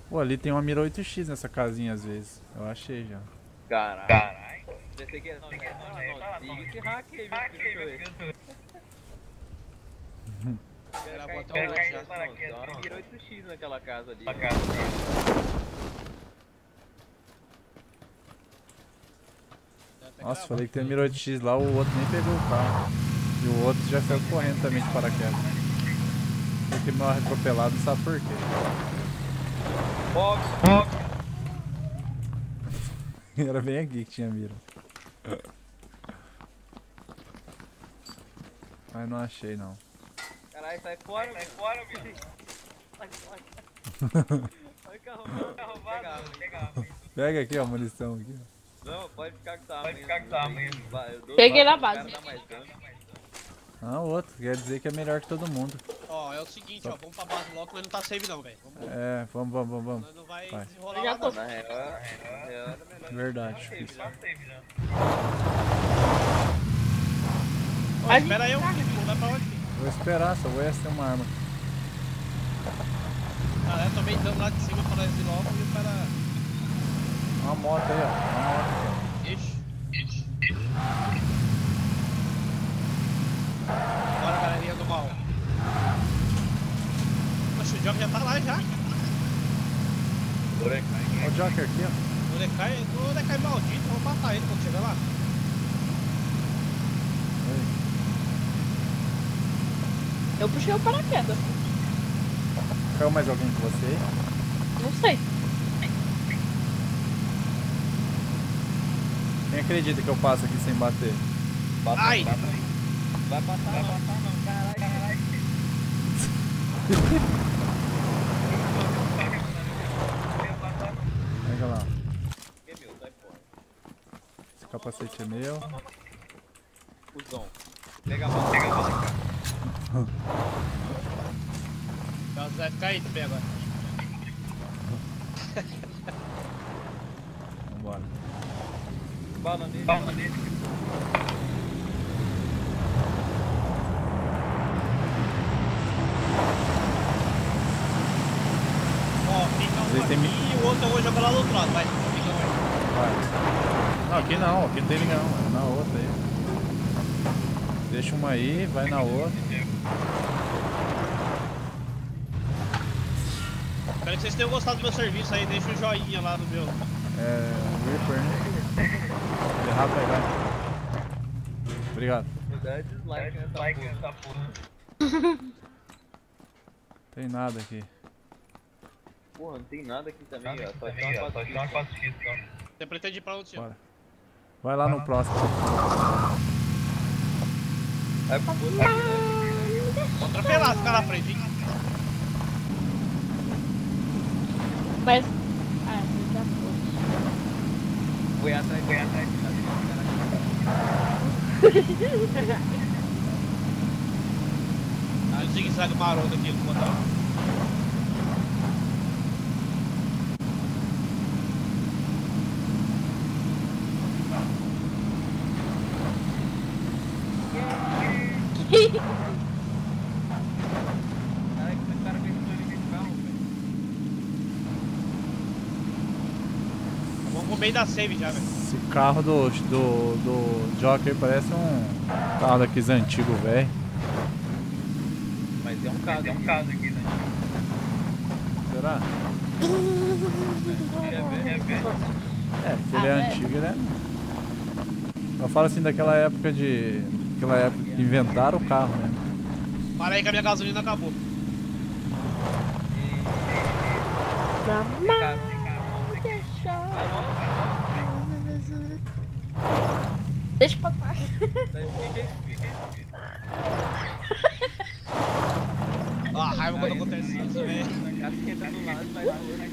Pô, ali tem uma mira 8x nessa casinha às vezes. Eu achei já. Caralho. Pensei que não, não, siga esse hack aí, viu? Deixa eu ver. O cara Era caiu botar de um outro já. paraquedas, não. Só uma mira 8x naquela casa ali, ó. Já até Nossa, gravando. falei que tem mira 8x lá, o outro nem pegou o carro. E o outro já saiu correndo também de paraquedas. Porque mal atropelado, não sabe por quê. Óbvio. Era bem aqui que tinha mira. Mas não achei não. Caralho, sai fora, meu. Sai fora. Olha que arrombado. Pega. Pega aqui, ó, a munição aqui. Não, pode ficar com essa arma. Eu dou Peguei bala na pro base. cara, dá mais dano. Ah, o outro, quer dizer que é melhor que todo mundo. Ó, é o seguinte, ó, vamos pra base logo, mas não tá save não, velho. É, vamos. Nós não vai Vai. desenrolar Já lá tô. não. Na real era melhor. Verdade. Ó, espera aí, filho, vai pra onde, filho? Vou esperar, só vou essa ter uma arma. Cara, eu tomei dano lá de cima pra nós ir logo e o cara... Uma moto aí, ó. Uma moto. Ixi. Bora, galerinha do mal. Poxa, o Joker já tá lá já. Ó o Joker aqui, ó. O Decai maldito, vamos matar ele quando chegar lá. Eu puxei o paraquedas. Caiu mais alguém com você aí? Não sei. Quem acredita que eu passo aqui sem bater? Ai! Vai passar não, caralho. Pega lá. Que meu, sai fora. Esse capacete é meu. Cusão. Pega a bala. Então você vai ficar aí também agora. Vambora. Bala nele. Ó, fica um aqui e o outro eu vou jogar lá do outro lado, vai. Fica um. Vai. Não, aqui não tem ninguém não. É na outra aí. Deixa uma aí, vai na outra. Espero que vocês tenham gostado do meu serviço aí, deixa o joinha lá no meu. É. Reaper, né? Ele rápido aí, vai. Obrigado. Dá dislike nessa porra. Tem nada aqui. Porra, não tem nada aqui também, ó. Só tem uma 4x. Você pretende ir pra onde, senhor? Bora. Vai lá no próximo. Vai pra puta. Vou atropelar esse cara na frente, hein? Mas. Ah, você já foi. Foi atrás. Ah, o zigue-zague maroto aqui, vou botar. Caralho, como esse cara fez isso ali nesse carro, velho? Vamos pro meio da save já, velho. Esse carro do Joker parece um carro daqueles antigos, velho. Mas é um caso aqui, né? Será? É velho. É, se ele é antigo, ele é. Eu falo assim daquela época Aquela época que inventaram o carro, né? Para aí que a minha gasolina acabou. Mamãe deixou. Deixa pra trás. Ó, a raiva quando acontece isso, velho. cara que entra do lado, vai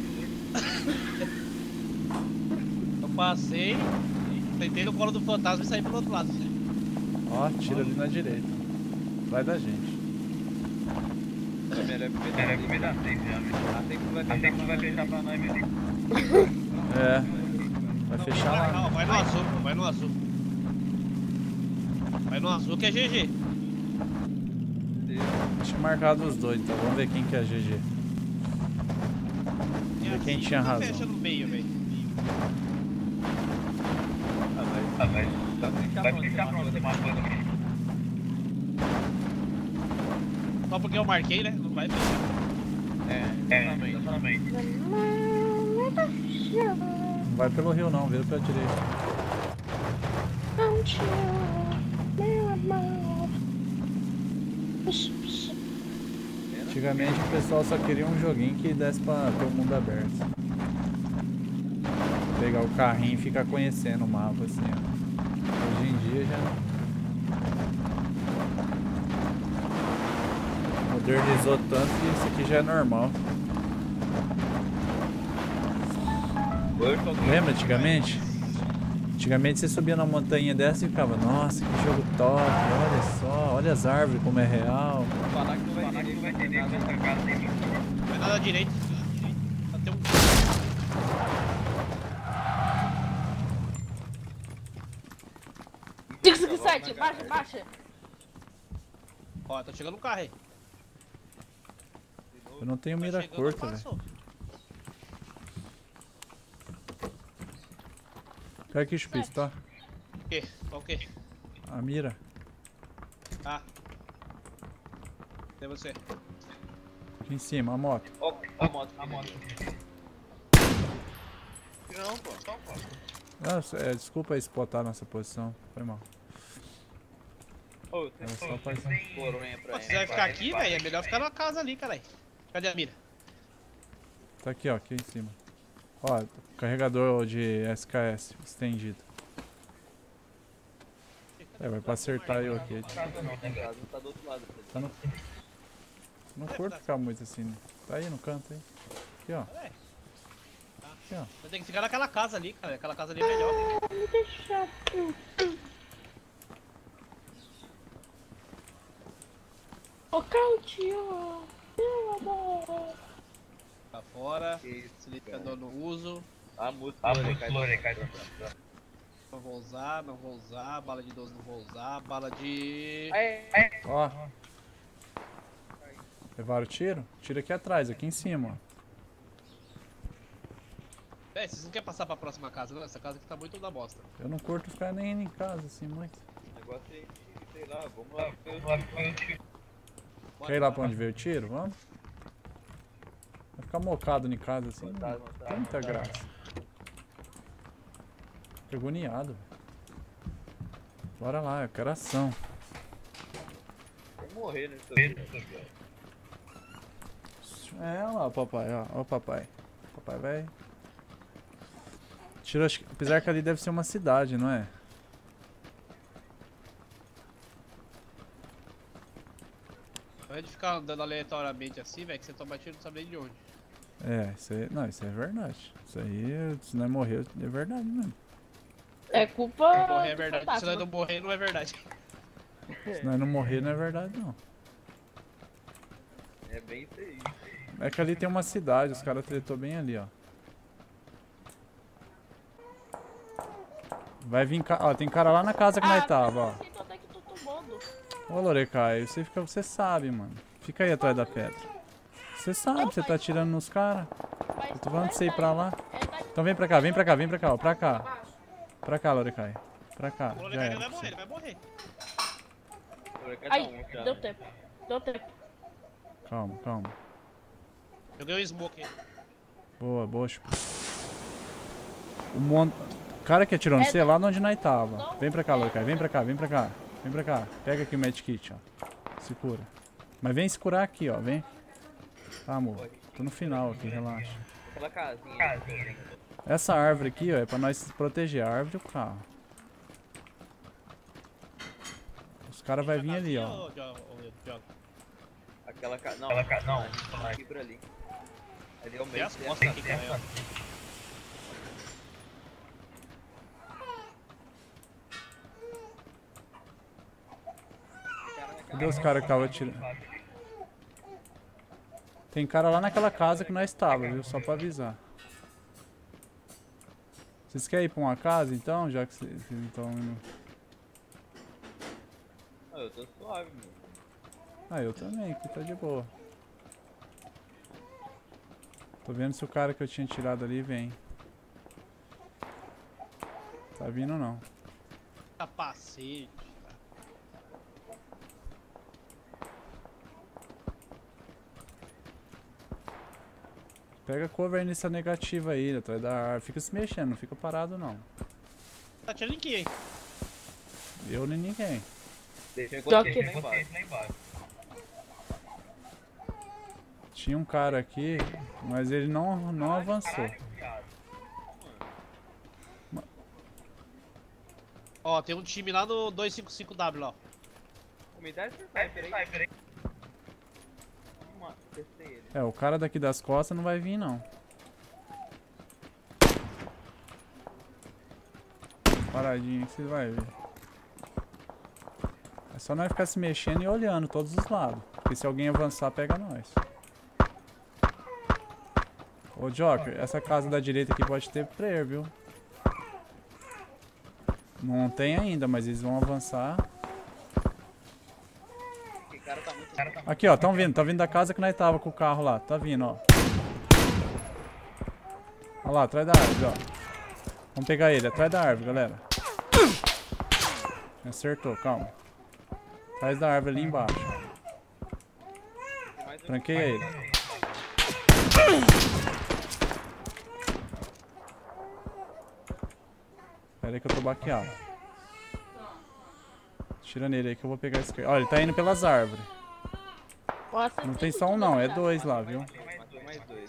Eu passei, tentei no colo do fantasma e saí pelo outro lado. Ó, tira ali na direita. Vai da gente. Melhor comida safe já, velho. Vai fechar pra nós mesmo. É. Vai fechar lá. Não, vai no azul, pô, vai no azul. Vai no azul que é GG. Deixa marcado os dois, então vamos ver quem que é GG. E quem tinha razão? Fecha no meio, velho. Vai fechar pronto, você matou. Só porque eu marquei, né? Não vai fechar. Exatamente. Não vai pelo rio não, vira pra direita. Meu amor. Antigamente o pessoal só queria um joguinho que desse pra ter o mundo aberto. Pegar o carrinho e ficar conhecendo o mapa assim, ó. Hoje em dia já modernizou tanto que isso aqui já é normal. Lembra antigamente? Antigamente você subia na montanha dessa e ficava, nossa, que jogo top, olha só, olha as árvores como é real. Falar que não vai entender nada nessa casa tem muito. Não vai nada direito. Só tem um. Site, baixa. Ó, tá chegando um carro aí. Eu não tenho Tá mira chegando, curta, velho. passou. Pega aqui, Chupice, tá? O quê? Qual o quê? A mira. Ah. Cadê você? Aqui em cima, a moto. Ó, a moto. Não, pô. Nossa, desculpa aí spotar nossa posição. Foi mal. Ô, Era só pra... coronha pra Pô, se quiser ficar aqui, velho, é melhor ficar na casa ali, caralho. Cadê a mira? Tá aqui, ó, aqui em cima. Ó, carregador de SKS estendido. Vai pra acertar eu aqui. Não tá do outro lado. Tá no... Não curto ficar muito assim, né? Tá aí no canto aí. Aqui, ó. Aqui, ó. Você tem que ficar naquela casa ali, cara. Aquela casa ali é melhor. Me deixa. Ô, Claudio, meu amor. Tá fora. Isso, Silenciador no uso. A música cai. Não vou usar. Bala de 12 não vou usar. Bala de... Ó. Levaram o tiro? Tiro aqui atrás, aqui em cima, ó. Véi, vocês não querem passar pra próxima casa, não? Essa casa aqui tá muito da bosta. Eu não curto ficar nem indo em casa assim muito. O negócio é, sei lá, vamos lá. Quer ir lá pra onde veio o tiro? Vamos? Vai ficar mocado em casa assim, não tem muita graça. Fico agoniado, velho. Bora lá, eu quero ação. Vou morrer nessa. Olha lá o papai, ó. Ó o papai. Papai vai. Tiro, apesar que ali deve ser uma cidade, não é? Ao invés de ficar andando aleatoriamente assim, velho, que você toma tiro não sabe nem de onde. É, isso aí. Não, isso é verdade. Isso aí, se não morreu, é verdade mesmo. É culpa. Se morrer é do verdade. Se fantasma. nós não morrer, não é verdade. Se nós não morrer, não é verdade, não. É bem isso aí. É que ali tem uma cidade, os caras tretou bem ali, ó. Vai vir, ó, tem cara lá na casa que nós tava, ó. Então até que tu tomando. Ô, Lorecai, você sabe, mano. Fica aí atrás da pedra. Você sabe, você tá atirando nos caras. Eu tô falando pra você ir pra lá. Então vem pra cá, ó, pra cá. Pra cá, Lorecai. Pra cá, O já Lorecai é. vai morrer, ele vai morrer. Ai, deu tempo. Calma, calma. Joguei o smoke aí. Boa, boa, chupa. O cara que atirou no C lá onde nós tava. Vem pra cá, Lorecai, vem pra cá. Vem pra cá. Pega aqui o medkit, ó. Se cura. Mas vem se curar aqui, ó, vem. Tá, amor. Tô no final aqui, relaxa. Aquela casinha. Essa árvore aqui, ó, é pra nós proteger a árvore e o carro. Os caras vão vir ali, ó. Aquela casa. Não, aqui por ali. Ali é o Tem meio. as costas aqui também, ó. Cadê os caras que estavam atirando? Tem cara lá naquela casa que nós tava, viu? Só pra avisar. Vocês querem ir pra uma casa então, já que vocês não estão indo... Ah, eu tô suave, mano. Ah, eu também, aqui tá de boa. Tô vendo se o cara que eu tinha tirado ali vem. Tá vindo não. Capacete. Pega cover nessa negativa aí, atrás da árvore. Fica se mexendo, não fica parado não. Tá tirando em quem? Eu nem ninguém. Deixa eu Joker. encontrar lá embaixo. Tinha um cara aqui, mas ele não avançou. Ó, tem um time lá no 255W, ó. Me dá esse sniper aí. Testei ele. É, o cara daqui das costas não vai vir não. Paradinho que você vai ver. É só nós ficar se mexendo e olhando todos os lados. Porque se alguém avançar, pega nós. Ô Joker, essa casa da direita aqui pode ter player, viu? Não tem ainda, mas eles vão avançar. Esse cara tá muito... Aqui ó, tá vindo da casa que nós tava com o carro lá. Tá vindo, ó. Olha lá, atrás da árvore, ó. Vamos pegar ele, atrás da árvore, galera. Acertou, calma. Atrás da árvore ali embaixo. Tranqueia ele. Espera aí que eu tô baqueado. Tira nele aí que eu vou pegar esse cara. Ó, ele tá indo pelas árvores. Não tem só um não, é dois lá, viu? Matou mais dois.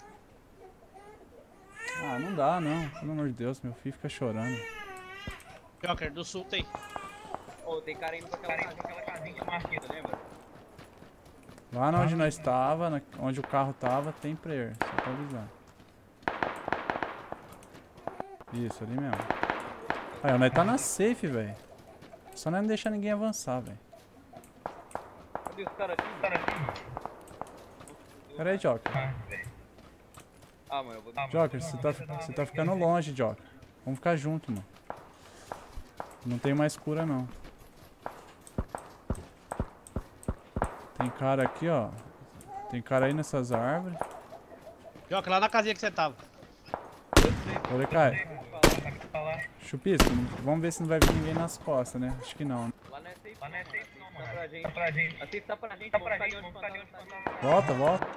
Ah, não dá não. Pelo amor de Deus, meu filho fica chorando. Joker, do sul tem. Ô, tem cara indo pra aquela casinha que eu marquei, lembra? Lá onde nós tava, onde o carro tava, tem player. Só pra avisar. Isso, ali mesmo. Aí, ó, nós tá na safe, velho. Só nós não deixar ninguém avançar, velho. Cadê os caras aqui? Pera aí, Joker. Ah, mano, eu vou... Joker, você tá ficando longe, Joker. Vamos ficar junto, mano. Não tem mais cura, não. Tem cara aqui, ó. Tem cara aí nessas árvores. Joker, lá na casinha que você tava. Ô, Lecai. Chupisco, vamos ver se não vai vir ninguém nas costas, né? Acho que não. Lá não é safe não, mano. Tá pra gente. A safe tá pra gente, vamos ficar de onde fantasma. Volta, volta.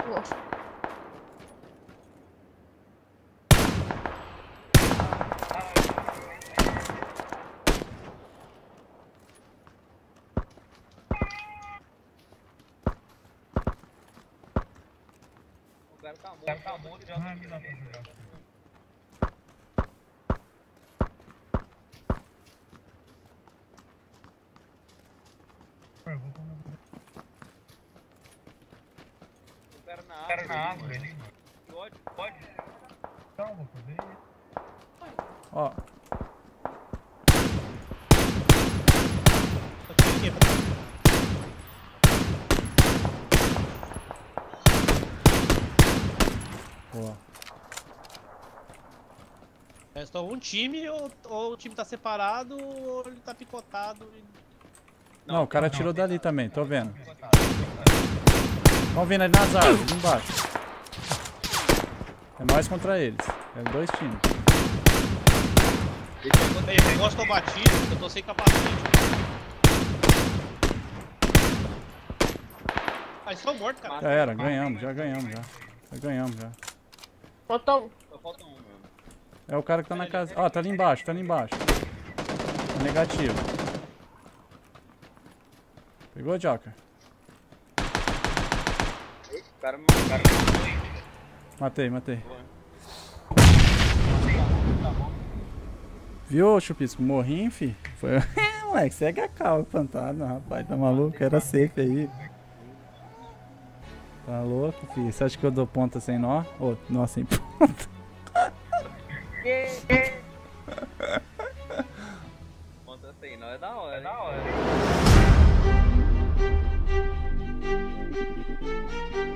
O cara tá morto, já não aqui. O cara na árvore ali, mano. Que ódio. Pode? Calma, pode. Ó. Tô tirando aqui, Boa. restou um time, ou o time tá separado, ou ele tá picotado. Não, o cara tirou dali também, tô vendo. Estão vindo ali nas árvores, ali embaixo. É nós contra eles. É dois times. Ei, eu gosto de batido, eu tô sem capacete. Ah, eles estão mortos, cara. Já era, ganhamos, já ganhamos, já. Já ganhamos, já. Falta um. Só falta um, mano. É o cara que tá na casa. Ó, tá ali embaixo, tá ali embaixo. Tá negativo. Pegou, Joker? O cara me Matei, matei. Viu, Chupisco? Morri, fi? Foi. Moleque, segue a calma, fantasma, rapaz. Tá maluco? Era safe aí. Tá louco, fi? Você acha que eu dou ponta sem nó? Ô, nó sem ponta. Ponta sem nó é da hora. É da hora.